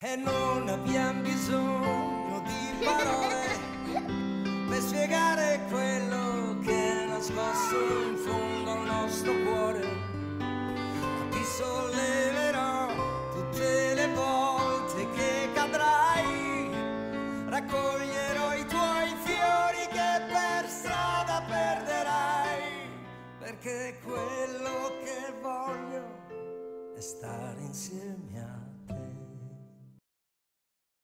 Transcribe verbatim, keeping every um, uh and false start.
e non abbiamo bisogno di parole per spiegare quello che è nascosto in fondo al nostro cuore. Ma ti solleverò tutte le volte che cadrai, raccoglierò i tuoi fiori che per strada perderai, perché quello che voglio è stare insieme a te.